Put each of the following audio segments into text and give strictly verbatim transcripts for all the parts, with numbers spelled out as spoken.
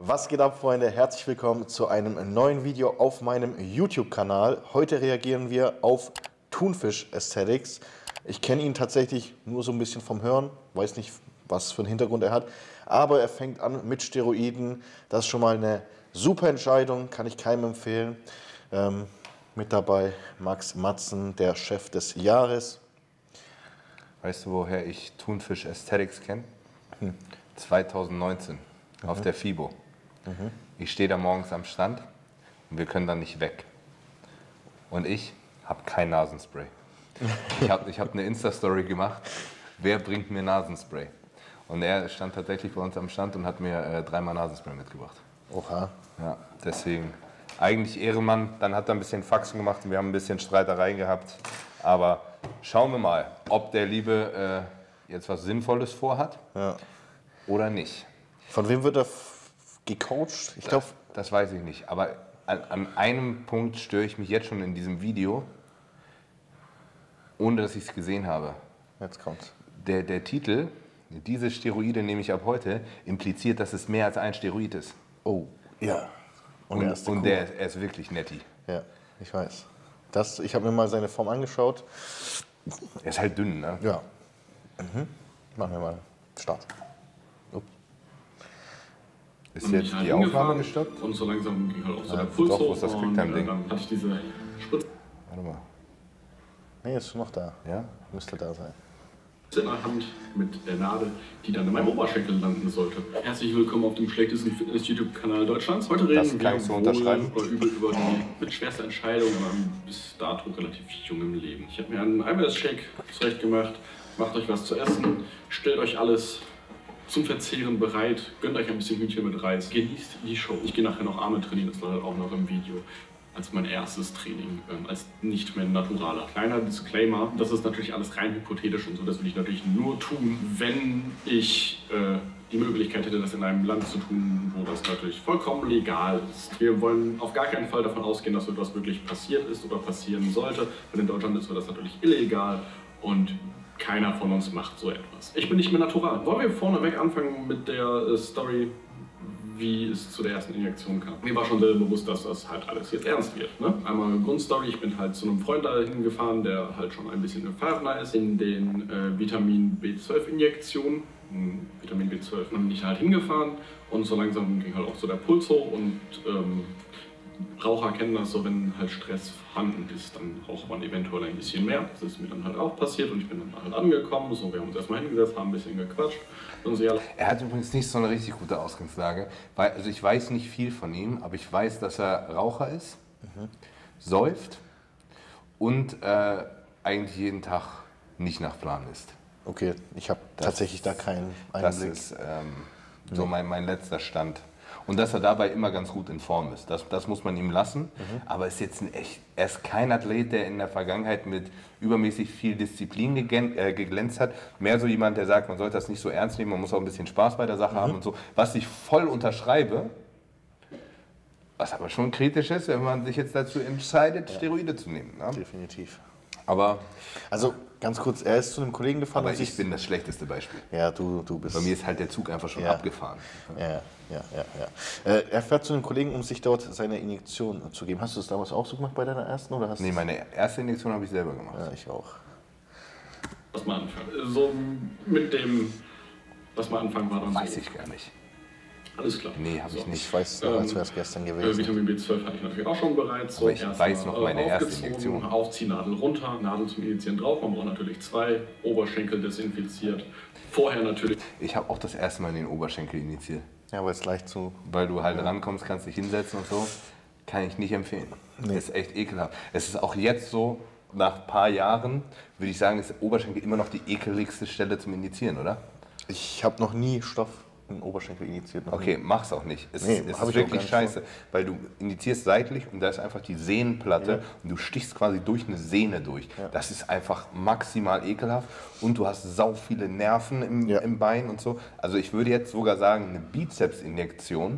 Was geht ab, Freunde? Herzlich willkommen zu einem neuen Video auf meinem YouTube-Kanal. Heute reagieren wir auf Thunfisch Aesthetics. Ich kenne ihn tatsächlich nur so ein bisschen vom Hören, weiß nicht, was für einen Hintergrund er hat, aber er fängt an mit Steroiden. Das ist schon mal eine super Entscheidung, kann ich keinem empfehlen. Ähm, mit dabei Max Matzen, der Chef des Jahres. Weißt du, woher ich Thunfisch Aesthetics kenne? Hm. zweitausendneunzehn mhm. auf der FIBO. Mhm. Ich stehe da morgens am Stand und wir können da nicht weg. Und ich habe kein Nasenspray. Ich habe ich hab eine Insta-Story gemacht, wer bringt mir Nasenspray? Und er stand tatsächlich bei uns am Stand und hat mir äh, dreimal Nasenspray mitgebracht. Oha. Ja, deswegen eigentlich Ehrenmann. Dann hat er ein bisschen Faxen gemacht und wir haben ein bisschen Streitereien gehabt. Aber schauen wir mal, ob der Liebe äh, jetzt was Sinnvolles vorhat Ja. oder nicht. Von wem wird er gecoacht? Ich glaube, Das, das weiß ich nicht. Aber an, an einem Punkt störe ich mich jetzt schon in diesem Video, ohne dass ich es gesehen habe. Jetzt kommt's. Der, der Titel, diese Steroide nehme ich ab heute, impliziert, dass es mehr als ein Steroid ist. Oh, ja. Und, und, und der ist, er ist wirklich netti. Ja, ich weiß. Das, ich habe mir mal seine Form angeschaut. Er ist halt dünn, ne? Ja. Mhm. Machen wir mal Start. Upp. Ist jetzt die Aufnahme gestoppt? Und so langsam ging halt auch so Ja, der Puls doch, wo hoch ist das und Quicktime-Ding? äh, dann hatte ich diese Spritze Warte mal. Nee, ist schon noch da. Ja? Müsste da sein. in der Hand mit der Nadel, die dann in meinem Oberschenkel landen sollte. Herzlich willkommen auf dem schlechtesten Fitness-YouTube-Kanal Deutschlands. Heute reden Das wir kann ich so wohl unterschreiben. oder übel über die mit schwerste Entscheidung in meinem bis dato relativ jungen Leben. Ich habe mir einen Eiweißshake zurechtgemacht. Macht euch was zu essen, stellt euch alles zum Verzehren bereit, gönnt euch ein bisschen Hühnchen mit Reis, genießt die Show. Ich gehe nachher noch Arme trainieren, das läuft auch noch im Video. Als mein erstes Training, ähm, als nicht mehr Naturaler. Kleiner Disclaimer, das ist natürlich alles rein hypothetisch und so, das will ich natürlich nur tun, wenn ich äh, die Möglichkeit hätte, das in einem Land zu tun, wo das natürlich vollkommen legal ist. Wir wollen auf gar keinen Fall davon ausgehen, dass etwas wirklich passiert ist oder passieren sollte, weil in Deutschland ist das natürlich illegal und keiner von uns macht so etwas. Ich bin nicht mehr natural. Wollen wir vorneweg anfangen mit der äh, Story, wie es zu der ersten Injektion kam. Mir war schon sehr bewusst, dass das halt alles jetzt ernst wird. Ne? Einmal Grundstory, ich bin halt zu einem Freund dahin gefahren, der halt schon ein bisschen erfahrener ist in den äh, Vitamin B zwölf Injektionen. Hm, Vitamin B zwölf. Dann bin ich halt hingefahren und so langsam ging halt auch so der Puls hoch und ähm, Raucher kennen das so, wenn halt Stress vorhanden ist, dann raucht man eventuell ein bisschen mehr. Das ist mir dann halt auch passiert und ich bin dann halt angekommen. So, wir haben uns erstmal hingesetzt, haben ein bisschen gequatscht. Und so, ja. Er hat übrigens nicht so eine richtig gute Ausgangslage, weil, also ich weiß nicht viel von ihm, aber ich weiß, dass er Raucher ist, mhm. säuft und äh, eigentlich jeden Tag nicht nach Plan isst. Okay, ich habe tatsächlich da keinen Einblick. Das ist ähm, so mein, mein letzter Stand. Und dass er dabei immer ganz gut in Form ist, das, das muss man ihm lassen. Mhm. Aber ist jetzt ein echt, er ist kein Athlet, der in der Vergangenheit mit übermäßig viel Disziplin geglänzt hat. Mehr so jemand, der sagt, man sollte das nicht so ernst nehmen, man muss auch ein bisschen Spaß bei der Sache mhm. haben und so. Was ich voll unterschreibe, was aber schon kritisch ist, wenn man sich jetzt dazu entscheidet, ja. Steroide zu nehmen. Ne? Definitiv. Aber also ganz kurz, er ist zu einem Kollegen gefahren. Aber ich bin das schlechteste Beispiel. Ja, du, du bist. Bei mir ist halt der Zug einfach schon ja. abgefahren. Ja, ja, ja. ja. Äh, er fährt zu einem Kollegen, um sich dort seine Injektion zu geben. Hast du das damals auch so gemacht bei deiner ersten? Oder hast nee, meine erste Injektion habe ich selber gemacht. Ja, ich auch. Was man anfangen. So mit dem, was man anfangen war dann Weiß so. ich gar nicht. Alles klar. Nee, habe ich so. nicht. Ich weiß noch, als wäre es gestern gewesen. Äh, Vitamin B zwölf hatte ich natürlich auch schon bereits. So Aber ich weiß noch meine erste Injektion. Aufziehnadel runter, Nadel zum Injizieren drauf. Man braucht natürlich zwei, Oberschenkel desinfiziert. Vorher natürlich. Ich habe auch das erste Mal in den Oberschenkel injiziert. Ja, weil es leicht zu... Weil du halt rankommst, kannst dich hinsetzen und so. Kann ich nicht empfehlen. Nee. Das ist echt ekelhaft. Es ist auch jetzt so, nach ein paar Jahren, würde ich sagen, ist der Oberschenkel immer noch die ekeligste Stelle zum Injizieren, oder? Ich habe noch nie Stoff in den Oberschenkel injiziert. Okay, mach's auch nicht. Es, Nee, es hab ist ich auch gar wirklich nicht scheiße, vor. weil du injizierst seitlich und da ist einfach die Sehnenplatte Ja. und du stichst quasi durch eine Sehne durch. Ja. Das ist einfach maximal ekelhaft und du hast sau viele Nerven im, Ja. im Bein und so. Also ich würde jetzt sogar sagen, eine Bizepsinjektion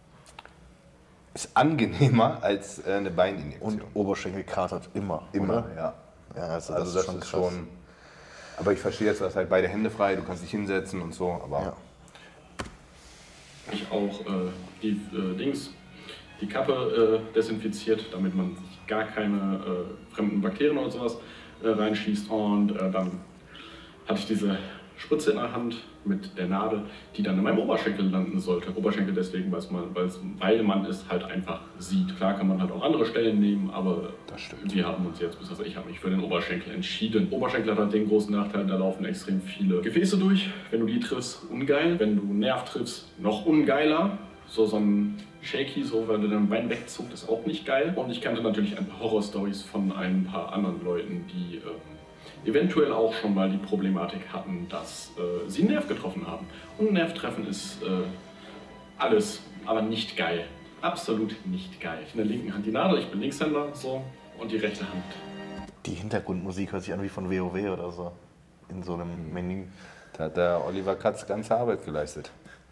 ist angenehmer als äh, eine Beininjektion. Und Oberschenkel katert immer, Immer, oder? ja. Ja, also, Also das, das ist schon ist krass. schon... Aber ich verstehe jetzt, du hast halt beide Hände frei, du kannst dich hinsetzen und so, aber... Ja. Ich auch äh, die äh, Dings, die Kappe äh, desinfiziert, damit man sich gar keine äh, fremden Bakterien oder sowas äh, reinschießt. Und äh, dann hatte ich diese Spritze in der Hand mit der Nadel, die dann in meinem Oberschenkel landen sollte. Oberschenkel deswegen, man, weil man es halt einfach sieht. Klar kann man halt auch andere Stellen nehmen, aber wir haben uns jetzt, also ich habe mich für den Oberschenkel entschieden. Oberschenkel hat halt den großen Nachteil, da laufen extrem viele Gefäße durch. Wenn du die triffst, ungeil. Wenn du Nerv triffst, noch ungeiler. So, so ein Shaky, so, weil du dein Bein wegzuckt, ist auch nicht geil. Und ich kannte natürlich ein paar Horror-Stories von ein paar anderen Leuten, die äh, eventuell auch schon mal die Problematik hatten, dass äh, sie einen Nerv getroffen haben. Und ein Nervtreffen ist äh, alles, aber nicht geil. Absolut nicht geil. In der linken Hand die Nadel, ich bin Linkshänder, so, und die rechte Hand. Die Hintergrundmusik hört sich an wie von WoW oder so, in so einem Menü. Da hat der Oliver Katz ganze Arbeit geleistet.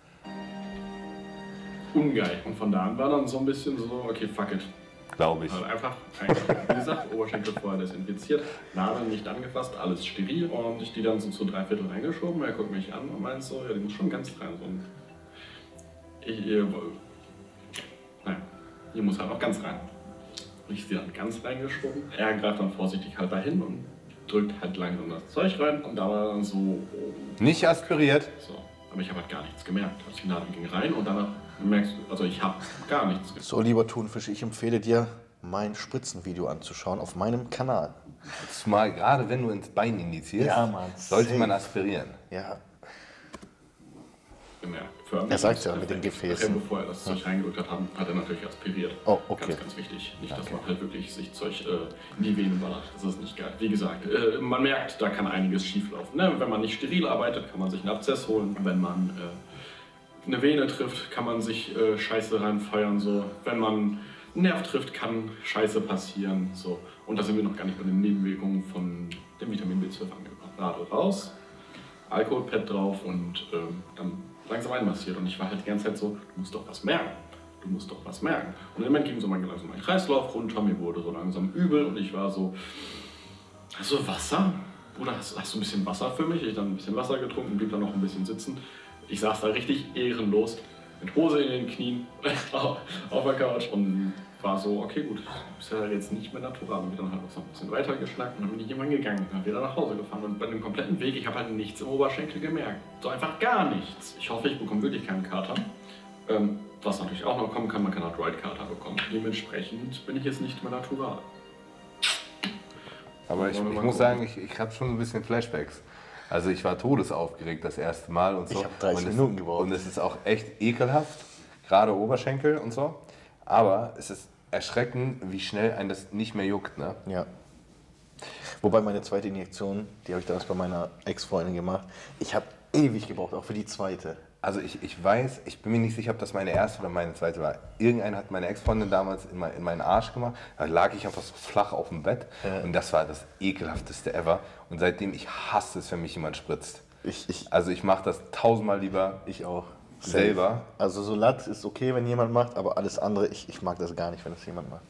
Ungeil. Und von da an war dann so ein bisschen so, okay, fuck it. Glaube ich. Also einfach, einfach, wie gesagt, Oberschenkel vorher desinfiziert, Nadel nicht angefasst, alles steril und ich die dann so zu drei Viertel reingeschoben. Er guckt mich an und meint so, ja, die muss schon ganz rein. So. Und ich, äh, naja, die muss halt auch ganz rein. Ich sie dann ganz reingeschoben. Er greift dann vorsichtig halt dahin und drückt halt langsam das Zeug rein und da war dann so... Oh, nicht aspiriert. So. Aber ich habe halt gar nichts gemerkt. Also die Nadel ging rein und danach merkst du, also ich habe gar nichts gemerkt. So, lieber Thunfisch, ich empfehle dir, mein Spritzenvideo anzuschauen auf meinem Kanal. Zumal gerade wenn du ins Bein injizierst, ja, Mann, sollte safe. man aspirieren. Ja. Gemerkt. Er sagt ja mit den Gefäßen. Bevor er das Zeug reingedrückt hat, hat er natürlich aspiriert. Oh, okay. Ganz, ganz wichtig. Nicht, dass Okay. man halt wirklich sich Zeug äh, in die Venen ballert. Das ist nicht geil. Wie gesagt, äh, man merkt, da kann einiges schief laufen. Ne? Wenn man nicht steril arbeitet, kann man sich einen Abszess holen. Wenn man äh, eine Vene trifft, kann man sich äh, Scheiße reinfeuern. So. Wenn man einen Nerv trifft, kann Scheiße passieren. So. Und da sind wir noch gar nicht bei den Nebenwirkungen von dem Vitamin B zwölf angekommen. Nadel raus, Alkoholpad drauf und äh, dann langsam einmassiert. Und ich war halt die ganze Zeit so, du musst doch was merken. Du musst doch was merken. Und im Moment ging so mein, langsam mein Kreislauf runter, mir wurde so langsam übel und ich war so, hast du Wasser? Bruder, hast, hast du ein bisschen Wasser für mich? Ich dann ein bisschen Wasser getrunken, blieb dann noch ein bisschen sitzen. Ich saß da richtig ehrenlos, mit Hose in den Knien auf der Couch und war so, okay gut, du bist ja jetzt nicht mehr natural. Und wir dann halt noch so ein bisschen weiter geschnackt und dann bin ich irgendwann gegangen, dann wieder nach Hause gefahren und bei dem kompletten Weg, ich habe halt nichts im Oberschenkel gemerkt. So einfach gar nichts. Ich hoffe, ich bekomme wirklich keinen Kater. Ähm, was natürlich auch noch kommen kann, man kann auch Droid-Kater bekommen. Dementsprechend bin ich jetzt nicht mehr natural. Aber ich, ich muss sagen, ich, ich habe schon ein bisschen Flashbacks. Also ich war todesaufgeregt das erste Mal und so. Ich habe dreißig und es, Minuten gebraucht. Und es ist auch echt ekelhaft, gerade Oberschenkel und so. Aber es ist erschreckend, wie schnell einen das nicht mehr juckt, ne? Ja. Wobei meine zweite Injektion, die habe ich damals bei meiner Ex-Freundin gemacht, ich habe ewig gebraucht, auch für die zweite. Also ich, ich weiß, ich bin mir nicht sicher, ob das meine erste oder meine zweite war. Irgendeiner hat meine Ex-Freundin damals in, mein, in meinen Arsch gemacht. Da lag ich einfach so flach auf dem Bett. Ja. Und das war das ekelhafteste ever. Und seitdem, ich hasse es, wenn mich jemand spritzt. Ich, ich, Also ich mache das tausendmal lieber ich auch. selber. Also so Latt ist okay, wenn jemand macht, aber alles andere, ich, ich mag das gar nicht, wenn das jemand macht.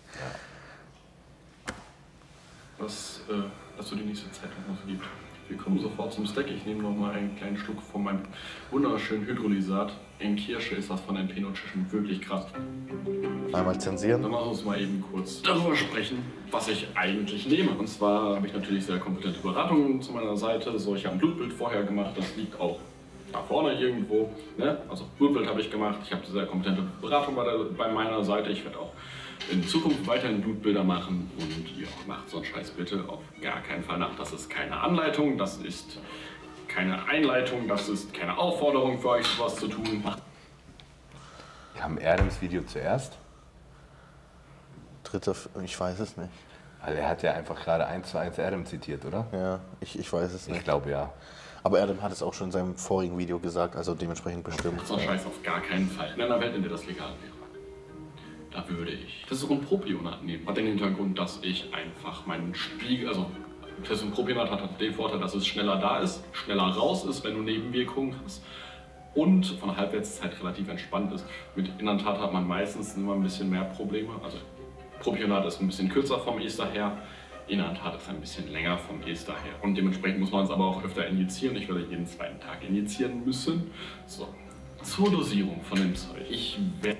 Was äh, das für die nächste Zeit noch so gibt. Wir kommen sofort zum Steak. Ich nehme noch mal einen kleinen Schluck von meinem wunderschönen Hydrolysat. In Kirsche ist das von den Pinot-Tischen wirklich krass. Einmal zensieren. Dann lass uns mal eben kurz darüber sprechen, was ich eigentlich nehme. Und zwar habe ich natürlich sehr kompetente Beratungen zu meiner Seite. So, ich habe ein Blutbild vorher gemacht, das liegt auch da vorne irgendwo. Ne? Also Blutbild habe ich gemacht. Ich habe eine sehr kompetente Beratung bei, der, bei meiner Seite. Ich werde auch in Zukunft weiterhin Blutbilder machen und ja, macht so einen Scheiß bitte auf gar keinen Fall nach. Das ist keine Anleitung, das ist keine Einleitung, das ist keine Aufforderung für euch, sowas zu tun. Macht. Kam Adams Video zuerst? Dritter, ich weiß es nicht. Weil er hat ja einfach gerade eins zu eins Adam zitiert, oder? Ja, ich, ich weiß es nicht. Ich glaube ja. Aber Adam hat es auch schon in seinem vorigen Video gesagt, also dementsprechend bestimmt. So einen Scheiß auf gar keinen Fall. In einer Welt, in der das legal wäre. Da würde ich Testosteronpropionat nehmen. Hat den Hintergrund, dass ich einfach meinen Spiegel, also Testosteronpropionat hat den Vorteil, dass es schneller da ist, schneller raus ist, wenn du Nebenwirkungen hast und von der Halbwertszeit relativ entspannt ist. Mit Inantat hat man meistens immer ein bisschen mehr Probleme. Also Propionat ist ein bisschen kürzer vom Ester her, Inantat ist ein bisschen länger vom Ester her. Und dementsprechend muss man es aber auch öfter injizieren. Ich werde jeden zweiten Tag injizieren müssen. So. zur Dosierung von dem Zeug. Ich werde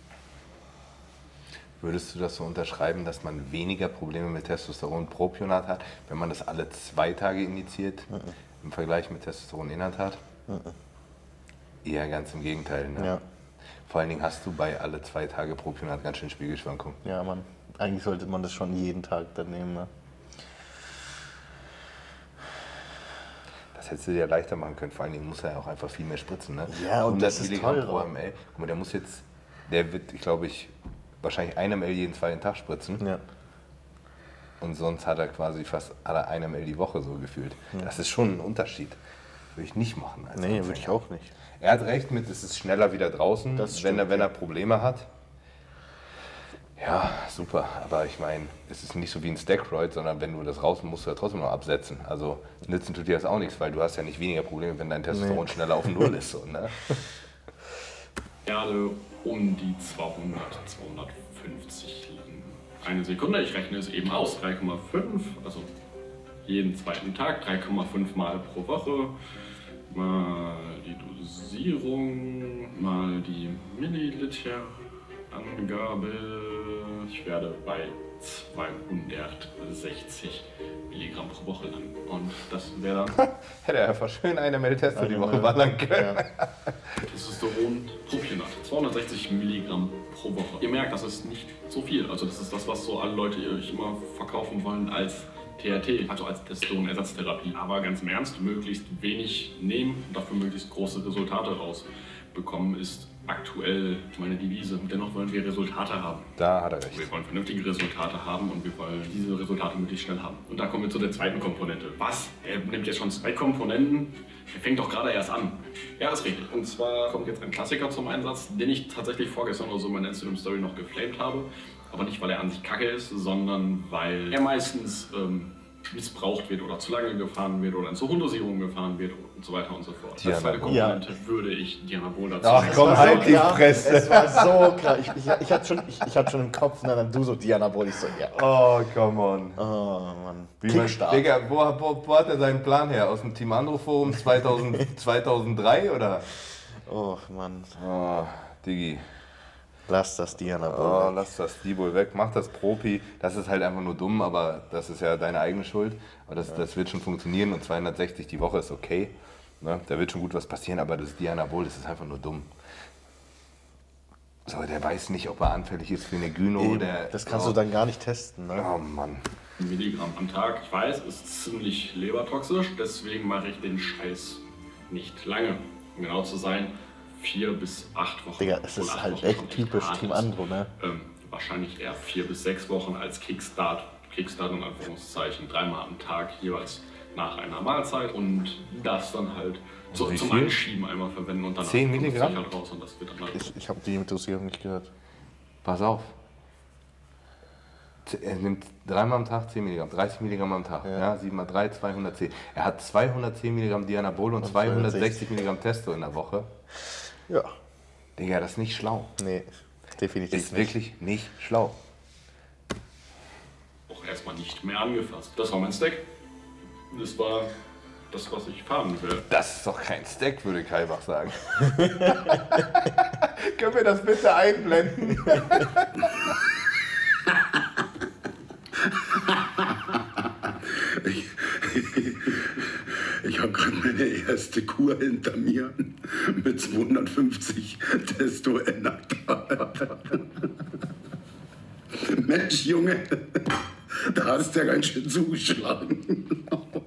Würdest du das so unterschreiben, dass man weniger Probleme mit Testosteron-Propionat hat, wenn man das alle zwei Tage injiziert, mhm. im Vergleich mit Testosteron-Inhaltat? Mhm. Eher ganz im Gegenteil. Ne? Ja. Vor allen Dingen hast du bei alle zwei Tage Propionat ganz schön Spiegelschwankungen. Ja, Mann. Eigentlich sollte man das schon jeden Tag dann nehmen. Ne? Das hättest du dir leichter machen können. Vor allen Dingen muss er ja auch einfach viel mehr spritzen. Ne? Ja, und das ist Milligramm teurer. pro Ml. Guck mal, der muss jetzt, der wird, ich glaube ich, wahrscheinlich ein Ml jeden zweiten Tag spritzen. Ja. Und sonst hat er quasi fast alle ein Ml die Woche so gefühlt. Ja. Das ist schon ein Unterschied. Würde ich nicht machen. Als nee, würde ich auch nicht. Er hat recht mit, es ist schneller wieder draußen, Das wenn, stimmt, er, wenn ja. er Probleme hat. Ja, super. Aber ich meine, es ist nicht so wie ein Steroid, sondern wenn du das raus musst du ja trotzdem noch absetzen. Also nützen tut dir das auch nichts, weil du hast ja nicht weniger Probleme, wenn dein Testosteron nee. schneller auf Null ist. So, ne? Werde um die zweihundert, zweihundertfünfzig liegen. Eine Sekunde, ich rechne es eben aus. drei Komma fünf, also jeden zweiten Tag, drei Komma fünf Mal pro Woche. Mal die Dosierung, mal die Milliliter-Angabe. Ich werde bei zweihundertsechzig Milligramm pro Woche landen. Und das wäre dann. Hätte er einfach schön eine Ml Testo die Woche ballern können. Ja. Testosteron Propionat. zweihundertsechzig Milligramm pro Woche. Ihr merkt, das ist nicht so viel. Also, das ist das, was so alle Leute euch immer verkaufen wollen als T H T, also als Testosteronersatztherapie. Aber ganz im Ernst, möglichst wenig nehmen und dafür möglichst große Resultate rausbekommen, ist aktuell meine Devise. Dennoch wollen wir Resultate haben. Da hat er recht. Wir wollen vernünftige Resultate haben und wir wollen diese Resultate möglichst schnell haben. Und da kommen wir zu der zweiten Komponente. Was? Er nimmt jetzt schon zwei Komponenten? Er fängt doch gerade erst an. Ja, ist richtig. Und zwar kommt jetzt ein Klassiker zum Einsatz, den ich tatsächlich vorgestern oder so in meiner Instagram-Story noch geflamed habe. Aber nicht, weil er an sich kacke ist, sondern weil er meistens ähm, missbraucht wird oder zu lange gefahren wird oder in zu hohen Dosierungen gefahren wird und so weiter und so fort. Als zweite Komponente ja. würde ich Dianabol dazu Ach komm, halt so die Fresse. Es war so krass. Ich, ich, ich, hatte schon, ich, ich hatte schon im Kopf, und dann du so Dianabol, ich so, ja. Oh, come on. Oh, Mann. Wie man, Digga, wo, wo, wo hat er seinen Plan her? Aus dem Team Andro Forum zweitausend, zweitausenddrei oder? Oh, Mann. Oh, Diggi. Lass das Dianabol Oh, weg. lass das Diabol weg, mach das Propi. Das ist halt einfach nur dumm, aber das ist ja deine eigene Schuld. Aber das, ja. das wird schon funktionieren und zweihundertsechzig die Woche ist okay. Ne? Da wird schon gut was passieren, aber das Dianabol, das ist einfach nur dumm. So, der weiß nicht, ob er anfällig ist für eine Gyno. Eben, der, das kannst oh. du dann gar nicht testen. Ne? Oh Mann. Milligramm am Tag, ich weiß, ist ziemlich lebertoxisch, deswegen mache ich den Scheiß nicht lange. Um genau zu sein, vier bis acht Wochen. Digga, es ist halt echt typisch Team Andro, ne? Ähm, wahrscheinlich eher vier bis sechs Wochen als Kickstart. Kickstart in Anführungszeichen, dreimal am Tag, jeweils nach einer Mahlzeit und das dann halt so, zum viel? Einschieben einmal verwenden und dann zehn Milligramm? Halt raus und das wird dann halt Ich, ich habe die Dosierung nicht gehört. Pass auf. Er nimmt dreimal am Tag zehn Milligramm, dreißig Milligramm am Tag. Ja. Ja, sieben mal drei, zweihundertzehn. Er hat zweihundertzehn Milligramm Dianabol und, und zweihundertsechzig Milligramm Testo in der Woche. Ja. Digga, das ist nicht schlau. Nee, definitiv ist nicht. Ist wirklich nicht schlau. Auch erstmal nicht mehr angefasst. Das war mein Stack. Das war das, was ich fahren will. Das ist doch kein Stack, würde Kaibach sagen. Können wir das bitte einblenden? Ich, ich habe gerade meine erste Kur hinter mir mit zweihundertfünfzig Testo Enactal. Mensch, Junge, da hast du ja ganz schön zugeschlagen.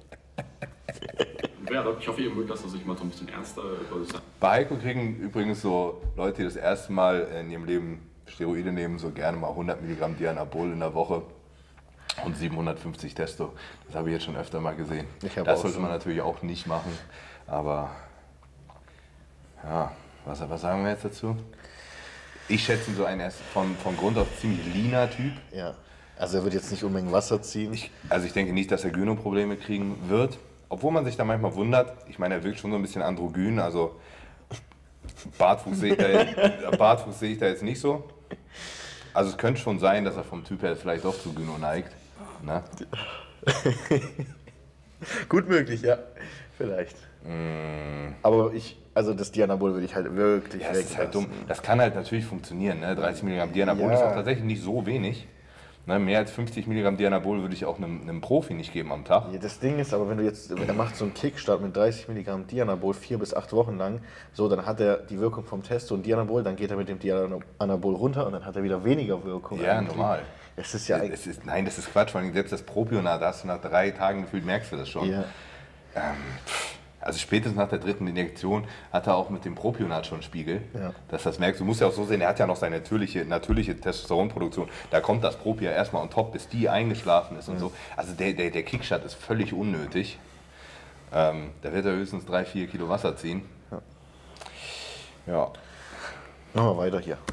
Ich hoffe, ihr mögt das, dass ich mal so ein bisschen ernster über das sage. Bei Heiko kriegen übrigens so Leute, die das erste Mal in ihrem Leben Steroide nehmen, so gerne mal hundert Milligramm Dianabol in der Woche. Und siebenhundertfünfzig Testo. Das habe ich jetzt schon öfter mal gesehen. Das sollte man natürlich auch nicht machen. Aber ja, was, was sagen wir jetzt dazu? Ich schätze ihn so einen erst von, von Grund auf ziemlich leaner Typ. Ja, also er wird jetzt nicht unbedingt Wasser ziehen. Ich, also ich denke nicht, dass er Gyno-Probleme kriegen wird. Obwohl man sich da manchmal wundert. Ich meine, er wirkt schon so ein bisschen androgyn. Also Bartwuchs sehe ich da jetzt, Bartwuchs sehe ich da jetzt nicht so. Also es könnte schon sein, dass er vom Typ her vielleicht doch zu Gyno neigt. Na? Gut möglich, ja. Vielleicht. Mm. Aber ich, also das Dianabol würde ich halt wirklich Ja, das ist halt dumm. Das kann halt natürlich funktionieren. Ne? dreißig Milligramm Dianabol Ja. ist auch tatsächlich nicht so wenig. Ne? Mehr als fünfzig Milligramm Dianabol würde ich auch einem, einem Profi nicht geben am Tag. Ja, das Ding ist aber, wenn du jetzt, er macht so einen Kickstart mit dreißig Milligramm Dianabol vier bis acht Wochen lang, so, dann hat er die Wirkung vom Testo und Dianabol, dann geht er mit dem Dianabol runter und dann hat er wieder weniger Wirkung. Ja, eigentlich. normal. Es ist ja eigentlich. Es ist, nein, das ist Quatsch. Vor allem selbst das Propionat, da hast du nach drei Tagen gefühlt, merkst du das schon. Ja. Ähm, also spätestens nach der dritten Injektion hat er auch mit dem Propionat schon einen Spiegel, Ja. dass das merkst. Du musst ja auch so sehen, er hat ja noch seine natürliche, natürliche Testosteronproduktion. Da kommt das Propia erstmal on top, bis die eingeschlafen ist und so. Also der, der, der Kickstart ist völlig unnötig. Ähm, da wird er höchstens drei, vier Kilo Wasser ziehen. Ja. Ja. Machen wir weiter hier.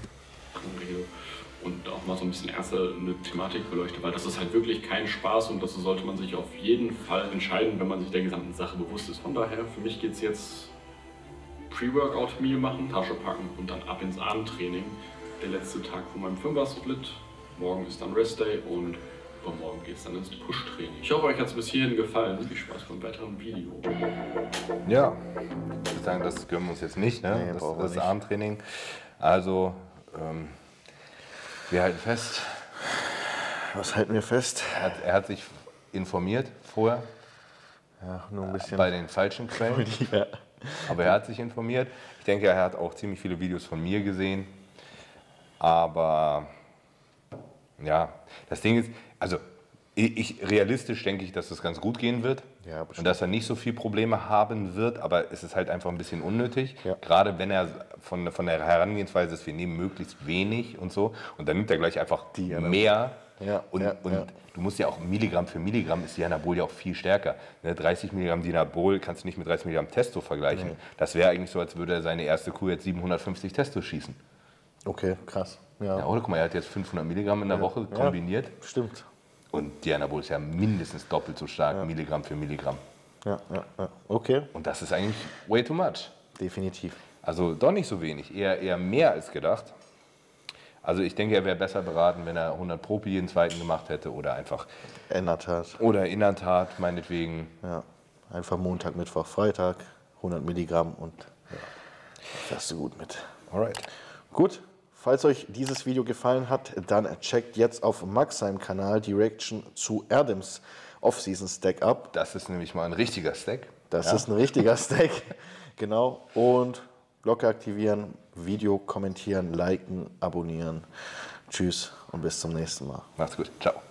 Und auch mal so ein bisschen erste eine Thematik beleuchtet, weil das ist halt wirklich kein Spaß und das sollte man sich auf jeden Fall entscheiden, wenn man sich der gesamten Sache bewusst ist. Von daher, für mich geht es jetzt Pre-Workout-Meal machen, Tasche packen und dann ab ins Abendtraining. Der letzte Tag von meinem Fünfer-Split. Morgen ist dann Rest-Day und übermorgen geht es dann ins Push-Training. Ich hoffe, euch hat es bis hierhin gefallen. Viel Spaß beim weiteren Video. Ja, ich würde sagen, das gönnen wir uns jetzt nicht, ne? Nee, das brauchen wir das nicht. Abendtraining. Also, ähm, wir halten fest, Was halten wir fest? er hat, er hat sich informiert vorher Ja, nur ein bisschen. bei den falschen Quellen, Ja. aber er hat sich informiert. Ich denke, er hat auch ziemlich viele Videos von mir gesehen, aber ja, das Ding ist, also ich, ich, realistisch denke ich, dass es ganz gut gehen wird Ja, bestimmt. und dass er nicht so viele Probleme haben wird, aber es ist halt einfach ein bisschen unnötig, Ja. gerade wenn er von, von der Herangehensweise ist, wir nehmen möglichst wenig und so und dann nimmt er gleich einfach Die, ja, mehr Ja, und, ja, und ja. du musst ja auch Milligramm für Milligramm ist Dianabol ja auch viel stärker. Ne, dreißig Milligramm Dianabol kannst du nicht mit dreißig Milligramm Testo vergleichen. Nee. Das wäre eigentlich so, als würde er seine erste Kuh jetzt siebenhundertfünfzig Testo schießen. Okay, krass. Ja, Ja, oder guck mal, er hat jetzt fünfhundert Milligramm in der Woche Ja. kombiniert. Stimmt. Und Dianabol ist ja mindestens doppelt so stark, Milligramm für Milligramm. Ja, ja, ja. Okay, Und das ist eigentlich way too much. definitiv. Also doch nicht so wenig, eher, eher mehr als gedacht. Also ich denke, er wäre besser beraten, wenn er hundert Propi jeden zweiten gemacht hätte oder einfach, Ändert hat. oder Innertat meinetwegen. Ja. Einfach Montag, Mittwoch, Freitag, hundert Milligramm und ja, fährst du gut mit. Alright. Gut, falls euch dieses Video gefallen hat, dann checkt jetzt auf Max seinem Kanal die Reaction zu Erdems Off-Season Stack ab. Das ist nämlich mal ein richtiger Stack. Das Ja. ist ein richtiger Stack. Genau. Und Glocke aktivieren, Video kommentieren, liken, abonnieren. Tschüss und bis zum nächsten Mal. Macht's gut. Ciao.